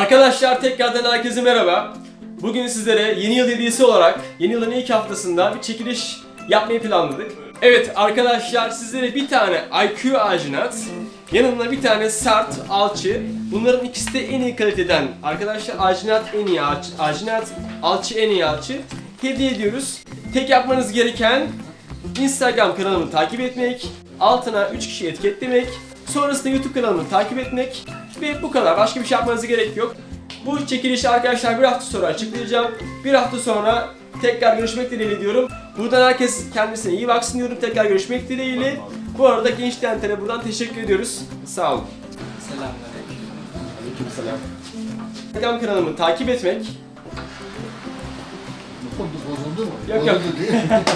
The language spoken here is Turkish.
Arkadaşlar tekrardan herkese merhaba. Bugün sizlere yeni yıl hediyesi olarak yeni yılın ilk haftasında bir çekiliş yapmayı planladık. Evet arkadaşlar, sizlere bir tane IQ ajinat, yanında bir tane sert alçı. Bunların ikisi de en iyi kaliteden. Arkadaşlar ajinat en iyi ajinat, alçı en iyi alçı hediye ediyoruz. Tek yapmanız gereken Instagram kanalımı takip etmek, altına 3 kişi etiketlemek, sonrasında YouTube kanalımı takip etmek ve bu kadar. Başka bir şey yapmanıza gerek yok. Bu çekilişi arkadaşlar bir hafta sonra açıklayacağım. Bir hafta sonra tekrar görüşmek dileğiyle diyorum. Buradan herkes kendisine iyi baksın diyorum. Tekrar görüşmek dileğiyle. Bu arada Genç Tenten'e buradan teşekkür ediyoruz. Sağ olun. Selamünaleyküm. Aleykümselam. Instagram kanalımı takip etmek. Bozuldu mu? Yok yok.